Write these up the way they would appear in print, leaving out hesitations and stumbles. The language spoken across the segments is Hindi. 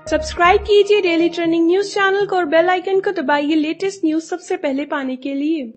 सब्सक्राइब कीजिए डेली ट्रेंडिंग न्यूज चैनल को और बेल आइकन को दबाइए लेटेस्ट न्यूज सबसे पहले पाने के लिए।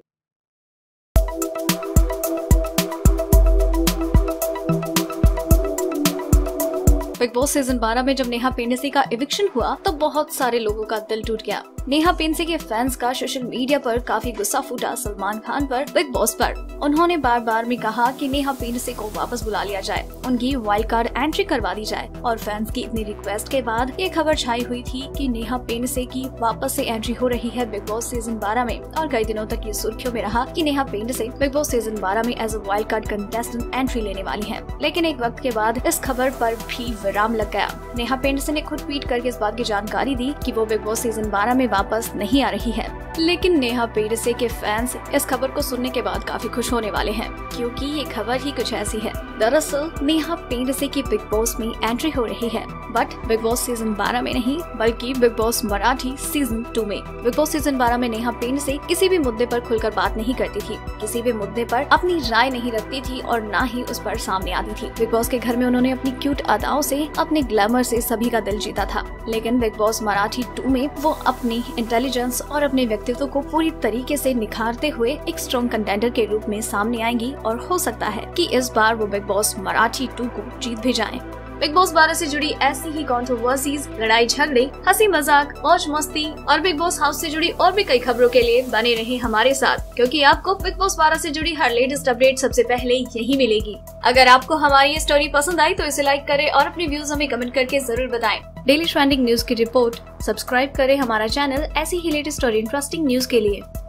बिग बॉस सीजन 12 में जब नेहा पेंडसे का इविक्शन हुआ तो बहुत सारे लोगों का दिल टूट गया। नेहा पेंडसे के फैंस का सोशल मीडिया पर काफी गुस्सा फूटा सलमान खान पर, बिग बॉस पर। उन्होंने बार बार में कहा कि नेहा पेंडसे को वापस बुला लिया जाए, उनकी वाइल्ड कार्ड एंट्री करवा दी जाए। और फैंस की इतनी रिक्वेस्ट के बाद ये खबर छाई हुई थी कि नेहा पेंडसे की वापस से एंट्री हो रही है बिग बॉस सीजन 12 में। और कई दिनों तक ये सुर्खियों में रहा कि Neha Pendse Bigg Boss season 12 में as a wild card contestant entry लेने वाली है। लेकिन एक वक्त के बाद इस खबर पर भी विराम लग गया। नेहा पेंडसे ने खुद ट्वीट करके इस बात की जानकारी दी कि वो बिग बॉस सीजन 12 में वापस नहीं आ रही है। लेकिन नेहा पेंडसे के फैंस इस खबर को सुनने के बाद काफी खुश होने वाले हैं, क्योंकि ये खबर ही कुछ ऐसी है। दरअसल नेहा पेंडसे की बिग बॉस में एंट्री हो रही है, बट बिग बॉस सीजन 12 में नहीं बल्कि बिग बॉस मराठी सीजन 2 में। बिग बॉस सीजन 12 में नेहा पेंडसे किसी भी मुद्दे पर खुलकर बात नहीं करती थी, किसी भी मुद्दे पर अपनी राय नहीं रखती थी और न ही उस पर सामने आती थी। बिग बॉस के घर में उन्होंने अपनी क्यूट अदाओं से, अपने ग्लैमर से सभी का दिल जीता था। लेकिन बिग बॉस मराठी 2 में वो अपनी इंटेलिजेंस और अपने व्यक्तित्व को पूरी तरीके से निखारते हुए एक स्ट्रॉन्ग कंटेंडर के रूप में सामने आएंगी और हो सकता है कि इस बार वो बिग बॉस मराठी 2 को जीत भी जाएं। बिग बॉस 12 से जुड़ी ऐसी ही कंट्रोवर्सीज, लड़ाई झगड़े, हंसी मजाक, मौज मस्ती और बिग बॉस हाउस से जुड़ी और भी कई खबरों के लिए बने रहे हमारे साथ, क्योंकि आपको बिग बॉस 12 से जुड़ी हर लेटेस्ट अपडेट सबसे पहले यही मिलेगी। अगर आपको हमारी ये स्टोरी पसंद आई तो इसे लाइक करें और अपने व्यूज हमें कमेंट करके जरूर बताएं। डेली ट्रेंडिंग न्यूज की रिपोर्ट सब्सक्राइब करें हमारा चैनल ऐसी ही लेटेस्ट और इंटरेस्टिंग न्यूज के लिए।